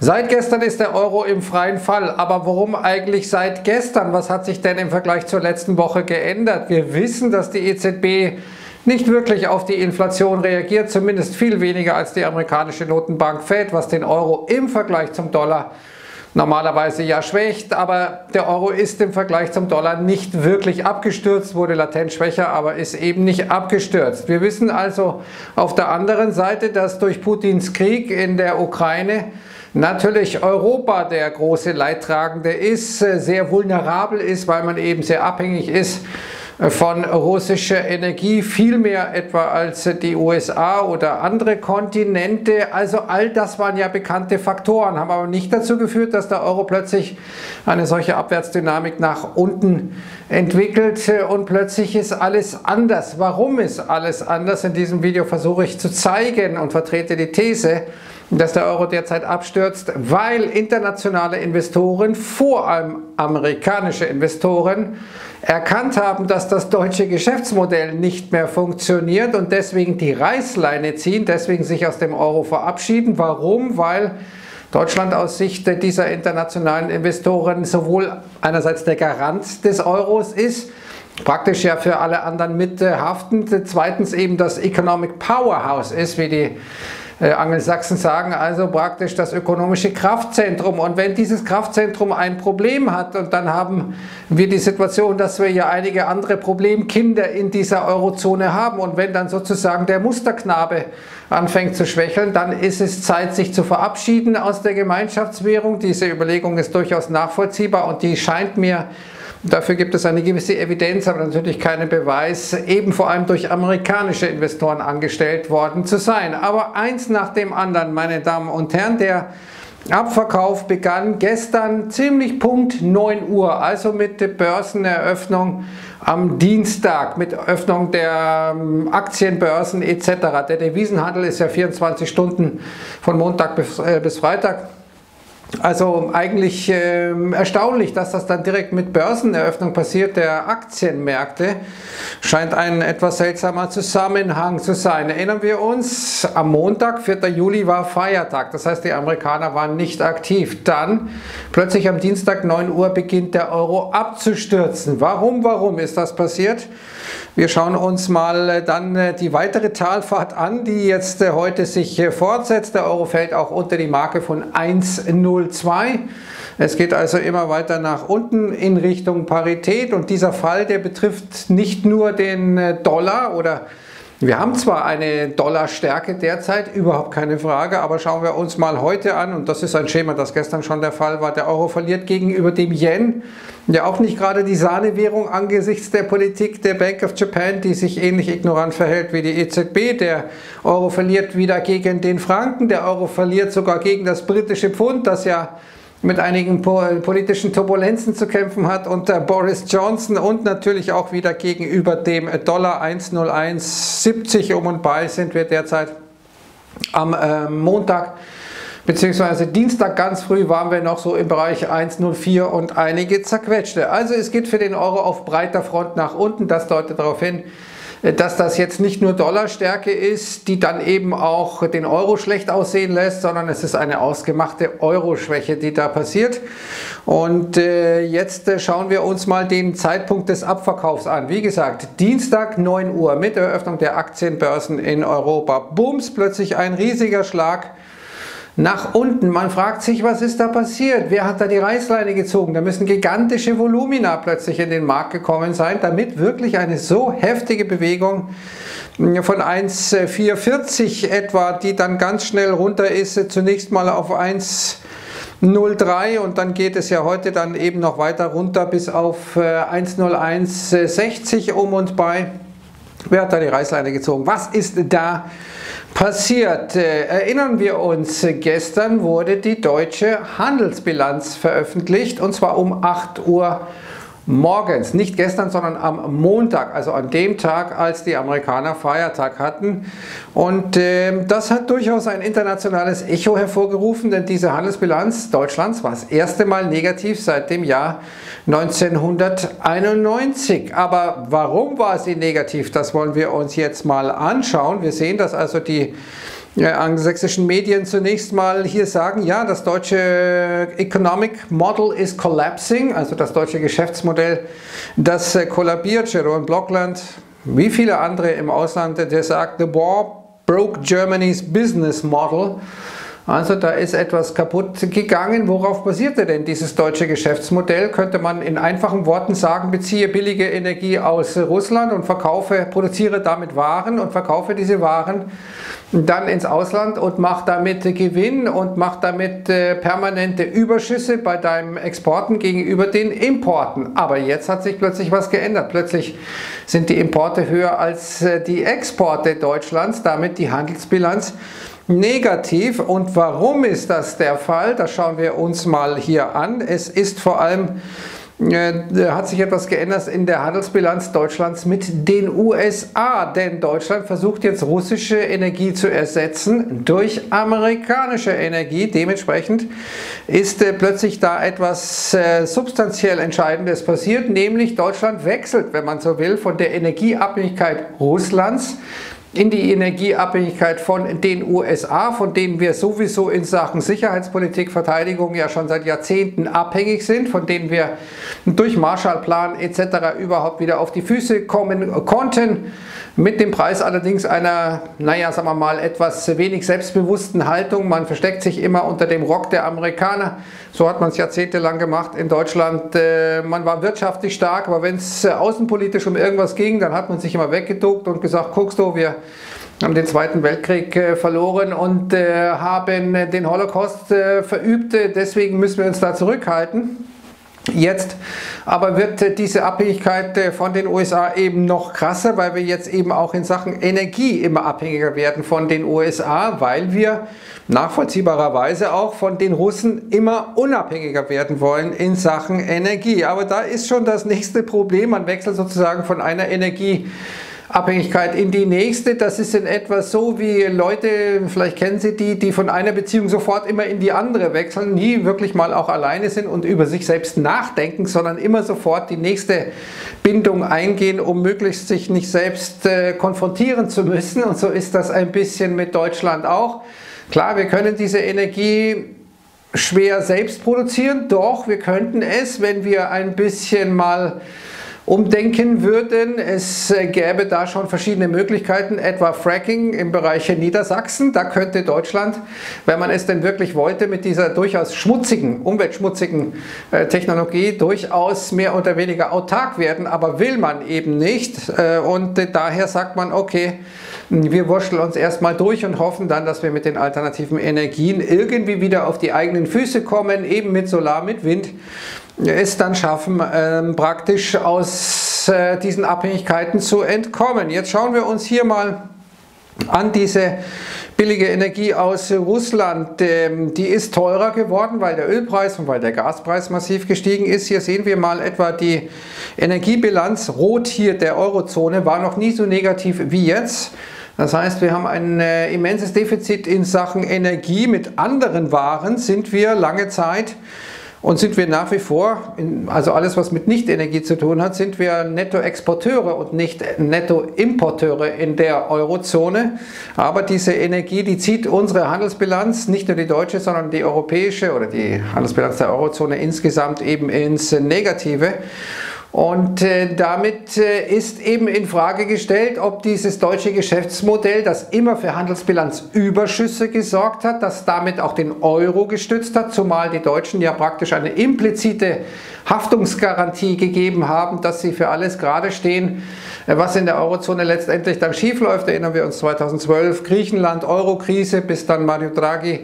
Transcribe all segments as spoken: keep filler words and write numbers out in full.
Seit gestern ist der Euro im freien Fall, aber warum eigentlich seit gestern? Was hat sich denn im Vergleich zur letzten Woche geändert? Wir wissen, dass die E Z B nicht wirklich auf die Inflation reagiert, zumindest viel weniger als die amerikanische Notenbank Fed, was den Euro im Vergleich zum Dollar normalerweise ja schwächt, aber der Euro ist im Vergleich zum Dollar nicht wirklich abgestürzt, wurde latent schwächer, aber ist eben nicht abgestürzt. Wir wissen also auf der anderen Seite, dass durch Putins Krieg in der Ukraine natürlich Europa der große Leidtragende ist, sehr vulnerabel ist, weil man eben sehr abhängig ist von russischer Energie, viel mehr etwa als die U S A oder andere Kontinente. Also all das waren ja bekannte Faktoren, haben aber nicht dazu geführt, dass der Euro plötzlich eine solche Abwärtsdynamik nach unten entwickelt und plötzlich ist alles anders. Warum ist alles anders? In diesem Video versuche ich zu zeigen und vertrete die These, dass der Euro derzeit abstürzt, weil internationale Investoren, vor allem amerikanische Investoren, erkannt haben, dass das deutsche Geschäftsmodell nicht mehr funktioniert und deswegen die Reißleine ziehen, deswegen sich aus dem Euro verabschieden. Warum? Weil Deutschland aus Sicht dieser internationalen Investoren sowohl einerseits der Garant des Euros ist, praktisch ja für alle anderen mithaftend, zweitens eben das Economic Powerhouse ist, wie die Angelsachsen sagen, also praktisch das ökonomische Kraftzentrum. Und wenn dieses Kraftzentrum ein Problem hat, und dann haben wir die Situation, dass wir ja einige andere Problemkinder in dieser Eurozone haben, und wenn dann sozusagen der Musterknabe anfängt zu schwächeln, dann ist es Zeit, sich zu verabschieden aus der Gemeinschaftswährung. Diese Überlegung ist durchaus nachvollziehbar und die scheint mir, dafür gibt es eine gewisse Evidenz, aber natürlich keinen Beweis, eben vor allem durch amerikanische Investoren angestellt worden zu sein. Aber eins nach dem anderen, meine Damen und Herren, der Abverkauf begann gestern ziemlich Punkt neun Uhr, also mit der Börseneröffnung am Dienstag, mit Öffnung der Aktienbörsen et cetera. Der Devisenhandel ist ja vierundzwanzig Stunden von Montag bis, äh, bis Freitag. Also eigentlich äh, erstaunlich, dass das dann direkt mit Börseneröffnung passiert der Aktienmärkte. Scheint ein etwas seltsamer Zusammenhang zu sein. Erinnern wir uns, am Montag, vierter Juli, war Feiertag. Das heißt, die Amerikaner waren nicht aktiv. Dann plötzlich am Dienstag neun Uhr beginnt der Euro abzustürzen. Warum, warum ist das passiert? Wir schauen uns mal dann die weitere Talfahrt an, die jetzt heute sich fortsetzt. Der Euro fällt auch unter die Marke von eins Komma null zwei. Es geht also immer weiter nach unten in Richtung Parität und dieser Fall, der betrifft nicht nur den Dollar oder wir haben zwar eine Dollarstärke derzeit, überhaupt keine Frage, aber schauen wir uns mal heute an, und das ist ein Schema, das gestern schon der Fall war, der Euro verliert gegenüber dem Yen, ja auch nicht gerade die Sahnewährung angesichts der Politik der Bank of Japan, die sich ähnlich ignorant verhält wie die E Z B. Der Euro verliert wieder gegen den Franken, der Euro verliert sogar gegen das britische Pfund, das ja mit einigen politischen Turbulenzen zu kämpfen hat unter Boris Johnson und natürlich auch wieder gegenüber dem Dollar eins Komma null eins siebzig um und bei sind wir derzeit am äh, Montag beziehungsweise Dienstag ganz früh waren wir noch so im Bereich eins Komma null vier und einige zerquetschte. Also es geht für den Euro auf breiter Front nach unten, das deutet darauf hin, dass das jetzt nicht nur Dollarstärke ist, die dann eben auch den Euro schlecht aussehen lässt, sondern es ist eine ausgemachte Euro-Schwäche, die da passiert. Und äh, jetzt äh, schauen wir uns mal den Zeitpunkt des Abverkaufs an. Wie gesagt, Dienstag neun Uhr mit Eröffnung der Aktienbörsen in Europa. Bums, plötzlich ein riesiger Schlag nach unten. Man fragt sich, was ist da passiert? Wer hat da die Reißleine gezogen? Da müssen gigantische Volumina plötzlich in den Markt gekommen sein, damit wirklich eine so heftige Bewegung von eins Komma vierundvierzig etwa, die dann ganz schnell runter ist, zunächst mal auf eins Komma null drei und dann geht es ja heute dann eben noch weiter runter bis auf eins Komma null eins sechzig um und bei. Wer hat da die Reißleine gezogen? Was ist da passiert? Äh, erinnern wir uns, gestern wurde die deutsche Handelsbilanz veröffentlicht und zwar um acht Uhr morgens. Nicht gestern, sondern am Montag, also an dem Tag, als die Amerikaner Feiertag hatten. Und äh, das hat durchaus ein internationales Echo hervorgerufen, denn diese Handelsbilanz Deutschlands war das erste Mal negativ seit dem Jahr neunzehnhunderteinundneunzig. Aber warum war sie negativ? Das wollen wir uns jetzt mal anschauen. Wir sehen, dass also die ja, angelsächsischen Medien zunächst mal hier sagen, ja, das deutsche Economic Model is collapsing, also das deutsche Geschäftsmodell, das äh, kollabiert. Jeroen Blokland, wie viele andere im Ausland, der sagt, the war broke Germany's business model. Also da ist etwas kaputt gegangen. Worauf basierte denn dieses deutsche Geschäftsmodell? Könnte man in einfachen Worten sagen, beziehe billige Energie aus Russland und verkaufe, produziere damit Waren und verkaufe diese Waren dann ins Ausland und mach damit Gewinn und mach damit äh, permanente Überschüsse bei deinen Exporten gegenüber den Importen. Aber jetzt hat sich plötzlich was geändert. Plötzlich sind die Importe höher als äh, die Exporte Deutschlands, damit die Handelsbilanz negativ. Und warum ist das der Fall? Das schauen wir uns mal hier an. Es ist vor allem, äh, hat sich etwas geändert in der Handelsbilanz Deutschlands mit den U S A, denn Deutschland versucht jetzt russische Energie zu ersetzen durch amerikanische Energie. Dementsprechend ist äh, plötzlich da etwas äh, substanziell Entscheidendes passiert, nämlich Deutschland wechselt, wenn man so will, von der Energieabhängigkeit Russlands in die Energieabhängigkeit von den U S A, von denen wir sowieso in Sachen Sicherheitspolitik, Verteidigung ja schon seit Jahrzehnten abhängig sind, von denen wir durch Marshallplan et cetera überhaupt wieder auf die Füße kommen konnten, mit dem Preis allerdings einer, naja, sagen wir mal, etwas wenig selbstbewussten Haltung. Man versteckt sich immer unter dem Rock der Amerikaner. So hat man es jahrzehntelang gemacht in Deutschland. Man war wirtschaftlich stark, aber wenn es außenpolitisch um irgendwas ging, dann hat man sich immer weggeduckt und gesagt, guckst du, wir haben den Zweiten Weltkrieg äh, verloren und äh, haben den Holocaust äh, verübt, deswegen müssen wir uns da zurückhalten. Jetzt aber wird äh, diese Abhängigkeit äh, von den U S A eben noch krasser, weil wir jetzt eben auch in Sachen Energie immer abhängiger werden von den U S A, weil wir nachvollziehbarerweise auch von den Russen immer unabhängiger werden wollen in Sachen Energie. Aber da ist schon das nächste Problem, man wechselt sozusagen von einer Energie Abhängigkeit in die nächste. Das ist in etwa so wie Leute, vielleicht kennen Sie die, die von einer Beziehung sofort immer in die andere wechseln, nie wirklich mal auch alleine sind und über sich selbst nachdenken, sondern immer sofort die nächste Bindung eingehen, um möglichst sich nicht selbst äh, konfrontieren zu müssen. Und so ist das ein bisschen mit Deutschland auch. Klar, wir können diese Energie schwer selbst produzieren, doch wir könnten es, wenn wir ein bisschen mal umdenken würden. Es gäbe da schon verschiedene Möglichkeiten, etwa Fracking im Bereich Niedersachsen. Da könnte Deutschland, wenn man es denn wirklich wollte, mit dieser durchaus schmutzigen, umweltschmutzigen äh, Technologie durchaus mehr oder weniger autark werden, aber will man eben nicht. Äh, und äh, daher sagt man, okay, wir wurschteln uns erstmal durch und hoffen dann, dass wir mit den alternativen Energien irgendwie wieder auf die eigenen Füße kommen, eben mit Solar, mit Wind, es dann schaffen, ähm, praktisch aus äh, diesen Abhängigkeiten zu entkommen. Jetzt schauen wir uns hier mal an diese billige Energie aus Russland. Ähm, die ist teurer geworden, weil der Ölpreis und weil der Gaspreis massiv gestiegen ist. Hier sehen wir mal etwa die Energiebilanz. Rot hier der Eurozone war noch nie so negativ wie jetzt. Das heißt, wir haben ein äh, immenses Defizit in Sachen Energie. Mit anderen Waren sind wir lange Zeit und sind wir nach wie vor, also alles was mit Nicht-Energie zu tun hat, sind wir Nettoexporteure und nicht Nettoimporteure in der Eurozone. Aber diese Energie, die zieht unsere Handelsbilanz, nicht nur die deutsche, sondern die europäische oder die Handelsbilanz der Eurozone insgesamt eben ins Negative. Und äh, damit äh, ist eben in Frage gestellt, ob dieses deutsche Geschäftsmodell, das immer für Handelsbilanzüberschüsse gesorgt hat, das damit auch den Euro gestützt hat, zumal die Deutschen ja praktisch eine implizite Haftungsgarantie gegeben haben, dass sie für alles gerade stehen, äh, was in der Eurozone letztendlich dann schief läuft. Erinnern wir uns zweitausendzwölf, Griechenland, Eurokrise, bis dann Mario Draghi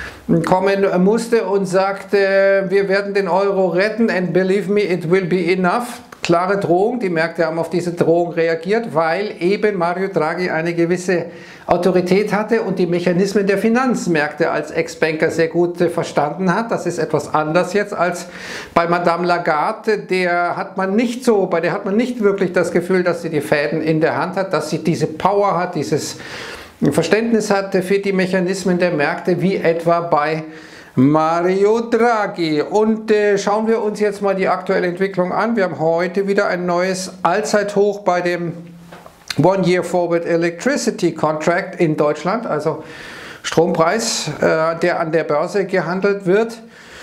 kommen musste und sagte, wir werden den Euro retten and believe me, it will be enough. Klare Drohung, die Märkte haben auf diese Drohung reagiert, weil eben Mario Draghi eine gewisse Autorität hatte und die Mechanismen der Finanzmärkte als Ex-Banker sehr gut verstanden hat. Das ist etwas anders jetzt als bei Madame Lagarde. Der hat man nicht so, bei der hat man nicht wirklich das Gefühl, dass sie die Fäden in der Hand hat, dass sie diese Power hat, dieses Verständnis hat für die Mechanismen der Märkte, wie etwa bei Mario Draghi. Und äh, schauen wir uns jetzt mal die aktuelle Entwicklung an. Wir haben heute wieder ein neues Allzeithoch bei dem One-Year Forward Electricity Contract in Deutschland, also Strompreis, äh, der an der Börse gehandelt wird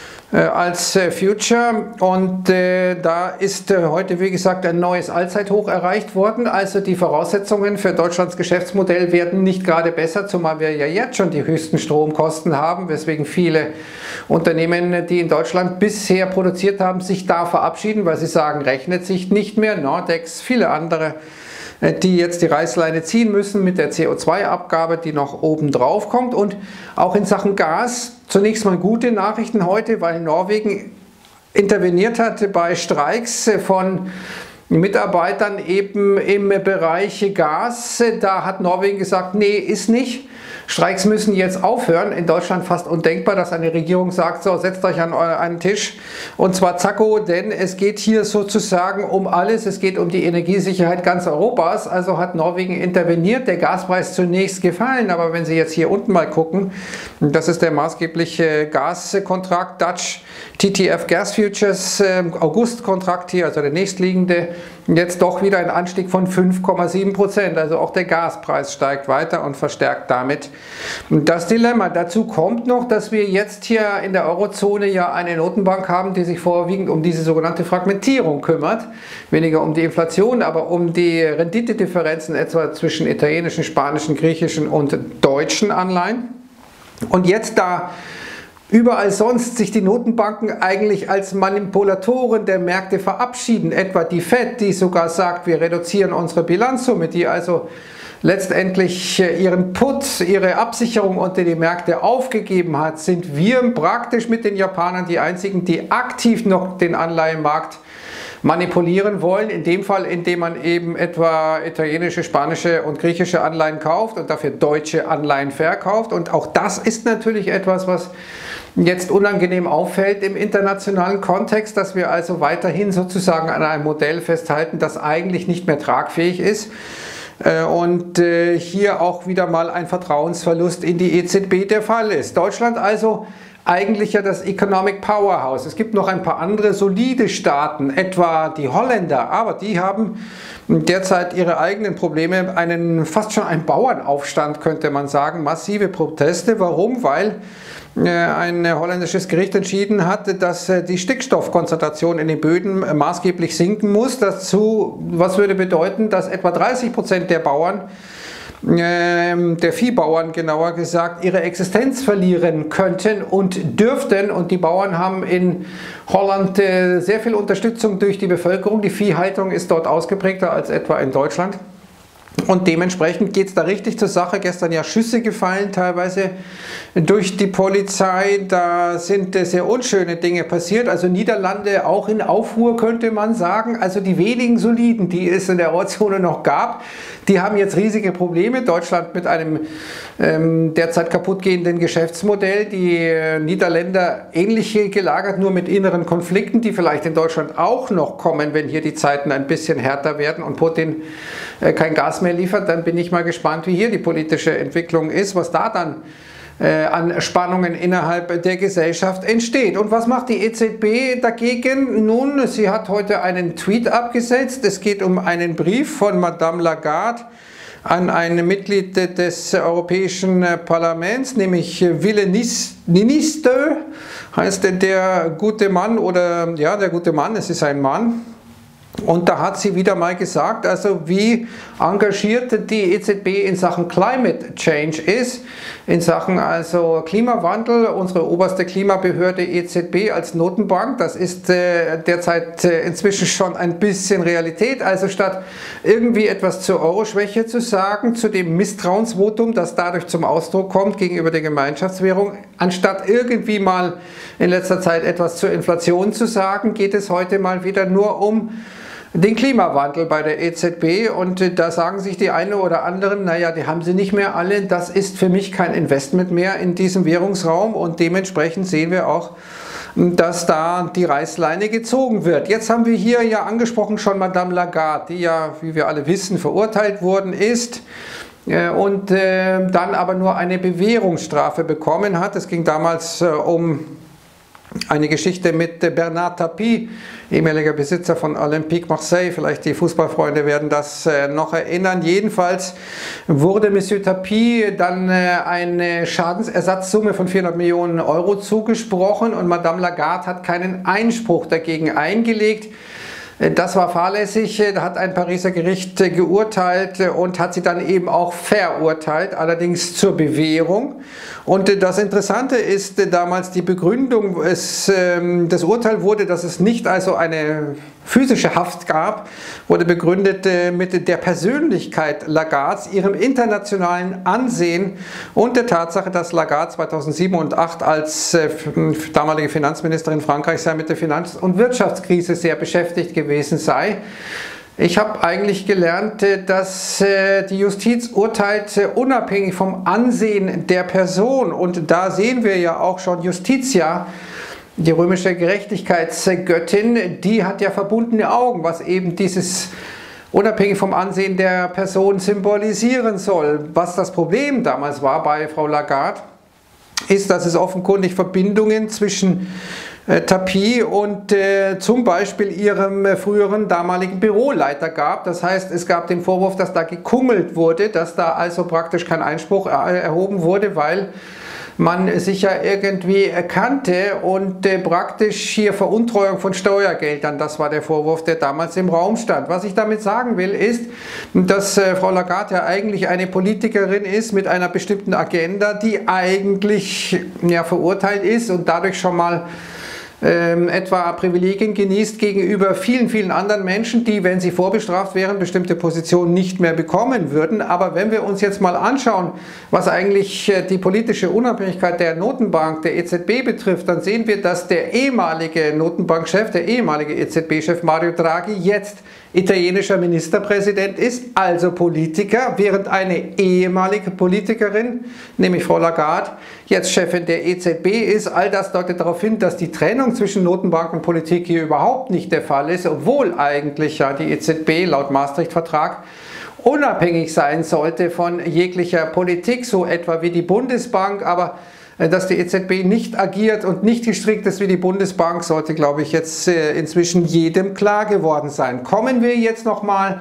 als Future, und äh, da ist äh, heute, wie gesagt, ein neues Allzeithoch erreicht worden. Also die Voraussetzungen für Deutschlands Geschäftsmodell werden nicht gerade besser, zumal wir ja jetzt schon die höchsten Stromkosten haben, weswegen viele Unternehmen, die in Deutschland bisher produziert haben, sich da verabschieden, weil sie sagen, rechnet sich nicht mehr. Nordex, viele andere, die jetzt die Reißleine ziehen müssen mit der C O zwei Abgabe, die noch oben drauf kommt. Und auch in Sachen Gas zunächst mal gute Nachrichten heute, weil Norwegen interveniert hat bei Streiks von Mitarbeitern eben im Bereich Gas. Da hat Norwegen gesagt, nee, ist nicht. Streiks müssen jetzt aufhören. In Deutschland fast undenkbar, dass eine Regierung sagt, so, setzt euch an einen Tisch und zwar zacko, denn es geht hier sozusagen um alles. Es geht um die Energiesicherheit ganz Europas. Also hat Norwegen interveniert, der Gaspreis zunächst gefallen, aber wenn Sie jetzt hier unten mal gucken, das ist der maßgebliche Gaskontrakt, Dutch T T F Gas Futures, August-Kontrakt hier, also der nächstliegende, jetzt doch wieder ein Anstieg von fünf Komma sieben Prozent. Also auch der Gaspreis steigt weiter und verstärkt damit das Dilemma. Dazu kommt noch, dass wir jetzt hier in der Eurozone ja eine Notenbank haben, die sich vorwiegend um diese sogenannte Fragmentierung kümmert. Weniger um die Inflation, aber um die Renditedifferenzen etwa zwischen italienischen, spanischen, griechischen und deutschen Anleihen. Und jetzt da überall sonst sich die Notenbanken eigentlich als Manipulatoren der Märkte verabschieden, etwa die Fed, die sogar sagt, wir reduzieren unsere Bilanzsumme, die also letztendlich ihren Put, ihre Absicherung unter die Märkte aufgegeben hat, sind wir praktisch mit den Japanern die einzigen, die aktiv noch den Anleihenmarkt manipulieren wollen, in dem Fall, indem man eben etwa italienische, spanische und griechische Anleihen kauft und dafür deutsche Anleihen verkauft. Und auch das ist natürlich etwas, was jetzt unangenehm auffällt im internationalen Kontext, dass wir also weiterhin sozusagen an einem Modell festhalten, das eigentlich nicht mehr tragfähig ist. Und hier auch wieder mal ein Vertrauensverlust in die E Z B der Fall ist. Deutschland also eigentlich ja das Economic Powerhouse. Es gibt noch ein paar andere solide Staaten, etwa die Holländer, aber die haben derzeit ihre eigenen Probleme, einen fast schon einen Bauernaufstand, könnte man sagen, massive Proteste. Warum? Weil ein holländisches Gericht entschieden hat, dass die Stickstoffkonzentration in den Böden maßgeblich sinken muss. Dazu, was würde bedeuten, dass etwa dreißig Prozent der Bauern, der Viehbauern genauer gesagt, ihre Existenz verlieren könnten und dürften. Und die Bauern haben in Holland sehr viel Unterstützung durch die Bevölkerung. Die Viehhaltung ist dort ausgeprägter als etwa in Deutschland. Und dementsprechend geht es da richtig zur Sache. Gestern ja Schüsse gefallen, teilweise durch die Polizei. Da sind sehr unschöne Dinge passiert. Also Niederlande auch in Aufruhr, könnte man sagen. Also die wenigen Soliden, die es in der Eurozone noch gab, die haben jetzt riesige Probleme. Deutschland mit einem ähm, derzeit kaputtgehenden Geschäftsmodell. Die äh, Niederländer ähnlich gelagert, nur mit inneren Konflikten, die vielleicht in Deutschland auch noch kommen, wenn hier die Zeiten ein bisschen härter werden und Putin äh, kein Gas mehr liefert. Dann bin ich mal gespannt, wie hier die politische Entwicklung ist, was da dann äh, an Spannungen innerhalb der Gesellschaft entsteht. Und was macht die E Z B dagegen? Nun, sie hat heute einen Tweet abgesetzt. Es geht um einen Brief von Madame Lagarde an ein Mitglied des Europäischen Parlaments, nämlich Wille Niinistö, heißt der gute Mann, oder ja, der gute Mann, es ist ein Mann. Und da hat sie wieder mal gesagt, also wie engagiert die E Z B in Sachen Climate Change ist, in Sachen also Klimawandel. Unsere oberste Klimabehörde E Z B als Notenbank, das ist äh, derzeit äh, inzwischen schon ein bisschen Realität. Also statt irgendwie etwas zur Euro-Schwäche zu sagen, zu dem Misstrauensvotum, das dadurch zum Ausdruck kommt gegenüber der Gemeinschaftswährung, anstatt irgendwie mal in letzter Zeit etwas zur Inflation zu sagen, geht es heute mal wieder nur um den Klimawandel bei der E Z B, und da sagen sich die einen oder anderen, naja, die haben sie nicht mehr alle, das ist für mich kein Investment mehr in diesem Währungsraum, und dementsprechend sehen wir auch, dass da die Reißleine gezogen wird. Jetzt haben wir hier ja angesprochen schon Madame Lagarde, die ja, wie wir alle wissen, verurteilt worden ist und dann aber nur eine Bewährungsstrafe bekommen hat. Es ging damals um Eine Geschichte mit Bernard Tapie, ehemaliger Besitzer von Olympique Marseille. Vielleicht die Fußballfreunde werden das noch erinnern. Jedenfalls wurde Monsieur Tapie dann eine Schadensersatzsumme von vierhundert Millionen Euro zugesprochen und Madame Lagarde hat keinen Einspruch dagegen eingelegt. Das war fahrlässig, da hat ein Pariser Gericht geurteilt und hat sie dann eben auch verurteilt, allerdings zur Bewährung. Und das Interessante ist damals die Begründung, es, ähm, das Urteil wurde, dass es nicht also eine physische Haft gab, wurde begründet äh, mit der Persönlichkeit Lagardes, ihrem internationalen Ansehen und der Tatsache, dass Lagarde zweitausendsieben und zweitausendacht als äh, damalige Finanzministerin Frankreichs mit der Finanz- und Wirtschaftskrise sehr beschäftigt gewesen sei. Ich habe eigentlich gelernt, dass die Justiz urteilt unabhängig vom Ansehen der Person und da sehen wir ja auch schon Justitia, die römische Gerechtigkeitsgöttin, die hat ja verbundene Augen, was eben dieses unabhängig vom Ansehen der Person symbolisieren soll. Was das Problem damals war bei Frau Lagarde, ist, dass es offenkundig Verbindungen zwischen äh, Tapie und äh, zum Beispiel ihrem äh, früheren damaligen Büroleiter gab. Das heißt, es gab den Vorwurf, dass da gekungelt wurde, dass da also praktisch kein Einspruch äh, erhoben wurde, weil man sich ja irgendwie erkannte und äh, praktisch hier Veruntreuung von Steuergeldern, das war der Vorwurf, der damals im Raum stand. Was ich damit sagen will, ist, dass äh, Frau Lagarde ja eigentlich eine Politikerin ist mit einer bestimmten Agenda, die eigentlich ja, verurteilt ist und dadurch schon mal Ähm, etwa Privilegien genießt gegenüber vielen, vielen anderen Menschen, die, wenn sie vorbestraft wären, bestimmte Positionen nicht mehr bekommen würden. Aber wenn wir uns jetzt mal anschauen, was eigentlich die politische Unabhängigkeit der Notenbank, der E Z B betrifft, dann sehen wir, dass der ehemalige Notenbankchef, der ehemalige E Z B-Chef Mario Draghi jetzt italienischer Ministerpräsident ist, also Politiker, während eine ehemalige Politikerin, nämlich Frau Lagarde, jetzt Chefin der E Z B ist. All das deutet darauf hin, dass die Trennung zwischen Notenbank und Politik hier überhaupt nicht der Fall ist, obwohl eigentlich ja die E Z B laut Maastricht-Vertrag unabhängig sein sollte von jeglicher Politik, so etwa wie die Bundesbank, aber dass die E Z B nicht agiert und nicht gestrickt ist wie die Bundesbank, sollte, glaube ich, jetzt inzwischen jedem klar geworden sein. Kommen wir jetzt nochmal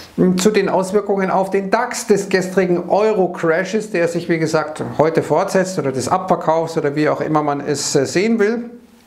zu den Auswirkungen auf den DAX des gestrigen Euro-Crashes, der sich, wie gesagt, heute fortsetzt oder des Abverkaufs oder wie auch immer man es sehen will.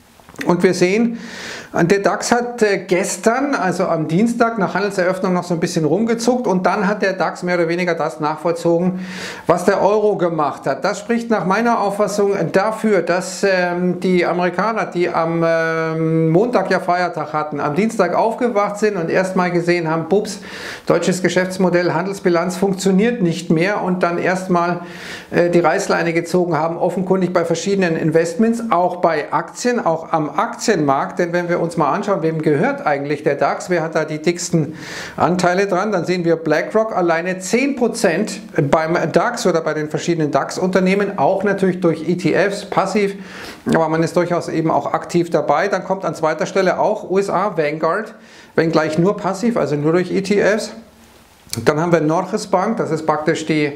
Und wir sehen, der DAX hat gestern, also am Dienstag nach Handelseröffnung noch so ein bisschen rumgezuckt und dann hat der DAX mehr oder weniger das nachvollzogen, was der Euro gemacht hat. Das spricht nach meiner Auffassung dafür, dass ähm, die Amerikaner, die am ähm, Montag ja Feiertag hatten, am Dienstag aufgewacht sind und erstmal gesehen haben, bups, deutsches Geschäftsmodell, Handelsbilanz funktioniert nicht mehr und dann erstmal äh, die Reißleine gezogen haben, offenkundig bei verschiedenen Investments, auch bei Aktien, auch am Aktienmarkt, denn wenn wir uns mal anschauen, wem gehört eigentlich der DAX, wer hat da die dicksten Anteile dran, dann sehen wir BlackRock alleine zehn Prozent beim DAX oder bei den verschiedenen DAX-Unternehmen, auch natürlich durch E T Fs, passiv, aber man ist durchaus eben auch aktiv dabei. Dann kommt an zweiter Stelle auch U S A, Vanguard, wenngleich nur passiv, also nur durch E T Fs. Dann haben wir Norges Bank, das ist praktisch die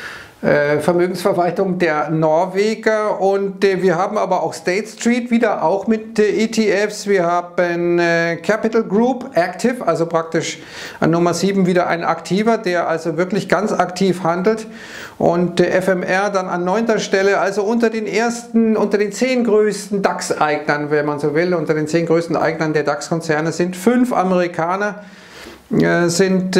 Vermögensverwaltung der Norweger und äh, wir haben aber auch State Street wieder auch mit äh, E T Fs, wir haben äh, Capital Group Active, also praktisch an Nummer sieben wieder ein Aktiver, der also wirklich ganz aktiv handelt und äh, F M R dann an neunter Stelle, also unter den ersten, unter den zehn größten DAX-Eignern, wenn man so will, unter den zehn größten Eignern der DAX-Konzerne sind fünf Amerikaner, äh, sind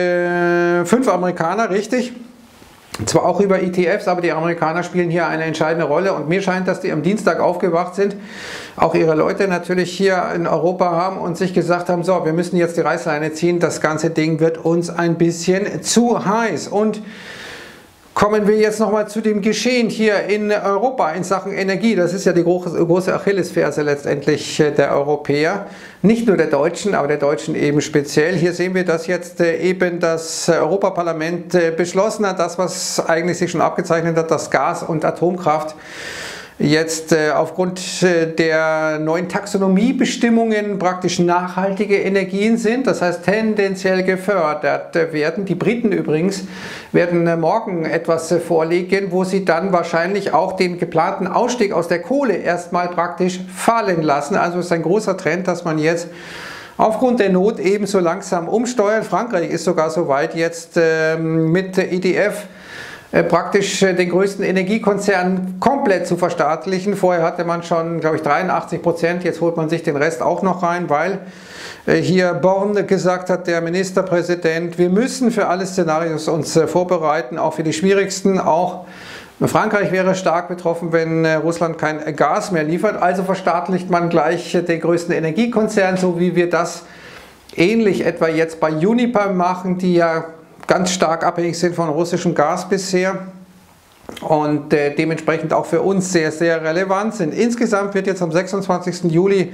äh, fünf Amerikaner, richtig? Zwar auch über E T Fs, aber die Amerikaner spielen hier eine entscheidende Rolle und mir scheint, dass die am Dienstag aufgewacht sind, auch ihre Leute natürlich hier in Europa haben und sich gesagt haben, so, wir müssen jetzt die Reißleine ziehen, das ganze Ding wird uns ein bisschen zu heiß. Und kommen wir jetzt nochmal zu dem Geschehen hier in Europa in Sachen Energie. Das ist ja die große, große Achillesferse letztendlich der Europäer. Nicht nur der Deutschen, aber der Deutschen eben speziell. Hier sehen wir, dass jetzt eben das Europaparlament beschlossen hat, das, was eigentlich sich schon abgezeichnet hat, dass Gas und Atomkraft jetzt äh, aufgrund äh, der neuen Taxonomiebestimmungen praktisch nachhaltige Energien sind, das heißt tendenziell gefördert werden. Die Briten übrigens werden äh, morgen etwas äh, vorlegen, wo sie dann wahrscheinlich auch den geplanten Ausstieg aus der Kohle erstmal praktisch fallen lassen. Also ist ein großer Trend, dass man jetzt aufgrund der Not ebenso langsam umsteuert. Frankreich ist sogar so weit jetzt äh, mit E D F praktisch den größten Energiekonzern komplett zu verstaatlichen. Vorher hatte man schon, glaube ich, dreiundachtzig Prozent, jetzt holt man sich den Rest auch noch rein, weil hier Born gesagt hat, der Ministerpräsident, wir müssen für alle Szenarios uns vorbereiten, auch für die schwierigsten, auch Frankreich wäre stark betroffen, wenn Russland kein Gas mehr liefert, also verstaatlicht man gleich den größten Energiekonzern, so wie wir das ähnlich etwa jetzt bei Uniper machen, die ja ganz stark abhängig sind von russischem Gas bisher und äh, dementsprechend auch für uns sehr, sehr relevant sind. Insgesamt wird jetzt am sechsundzwanzigsten Juli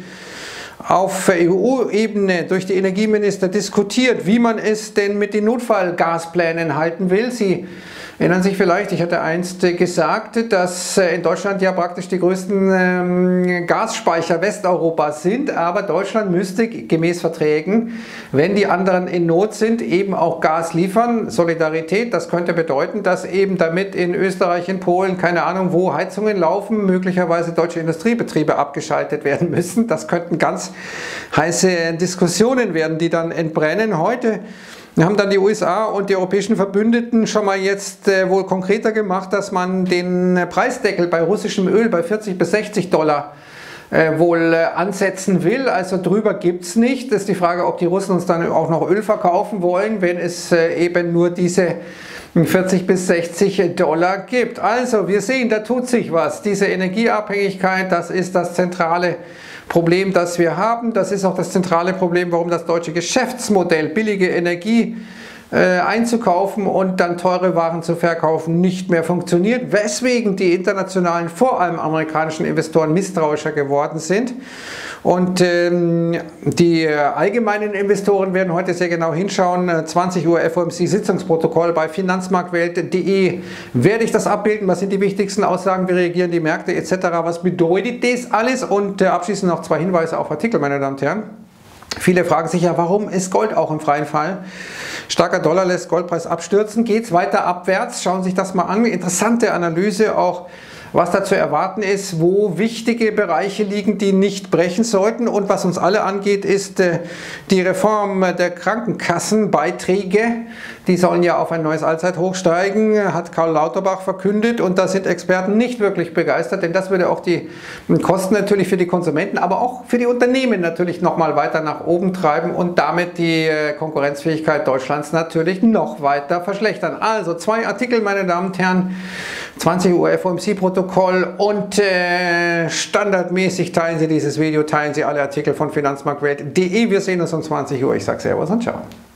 auf E U-Ebene durch die Energieminister diskutiert, wie man es denn mit den Notfallgasplänen halten will. Sie erinnern sich vielleicht, ich hatte einst gesagt, dass in Deutschland ja praktisch die größten ähm, Gasspeicher Westeuropas sind, aber Deutschland müsste gemäß Verträgen, wenn die anderen in Not sind, eben auch Gas liefern. Solidarität, das könnte bedeuten, dass eben damit in Österreich, in Polen, keine Ahnung wo Heizungen laufen, möglicherweise deutsche Industriebetriebe abgeschaltet werden müssen. Das könnten ganz heiße Diskussionen werden, die dann entbrennen. Heute haben dann die U S A und die europäischen Verbündeten schon mal jetzt äh, wohl konkreter gemacht, dass man den Preisdeckel bei russischem Öl bei vierzig bis sechzig Dollar äh, wohl äh, ansetzen will. Also drüber gibt es nicht. Das ist die Frage, ob die Russen uns dann auch noch Öl verkaufen wollen, wenn es äh, eben nur diese vierzig bis sechzig Dollar gibt. Also wir sehen, da tut sich was. Diese Energieabhängigkeit, das ist das zentrale Problem, das wir haben. Das ist auch das zentrale Problem, warum das deutsche Geschäftsmodell, billige Energie äh, einzukaufen und dann teure Waren zu verkaufen, nicht mehr funktioniert. Weswegen die internationalen, vor allem amerikanischen Investoren misstrauischer geworden sind. Und ähm, die allgemeinen Investoren werden heute sehr genau hinschauen. zwanzig Uhr F O M C-Sitzungsprotokoll bei finanzmarktwelt punkt de werde ich das abbilden. Was sind die wichtigsten Aussagen? Wie reagieren die Märkte et cetera? Was bedeutet das alles? Und äh, abschließend noch zwei Hinweise auf Artikel, meine Damen und Herren. Viele fragen sich ja, warum ist Gold auch im freien Fall? Starker Dollar lässt Goldpreis abstürzen. Geht es weiter abwärts? Schauen Sie sich das mal an. Interessante Analyse auch, was da zu erwarten ist, wo wichtige Bereiche liegen, die nicht brechen sollten. Und was uns alle angeht, ist äh, die Reform der Krankenkassenbeiträge. Die sollen ja auf ein neues Allzeithoch steigen, hat Karl Lauterbach verkündet. Und da sind Experten nicht wirklich begeistert, denn das würde auch die Kosten natürlich für die Konsumenten, aber auch für die Unternehmen natürlich nochmal weiter nach oben treiben und damit die äh, Konkurrenzfähigkeit Deutschlands natürlich noch weiter verschlechtern. Also zwei Artikel, meine Damen und Herren. zwanzig Uhr F O M C-Protokoll und äh, standardmäßig teilen Sie dieses Video, teilen Sie alle Artikel von finanzmarktwelt punkt de. Wir sehen uns um zwanzig Uhr. Ich sage Servus und Ciao.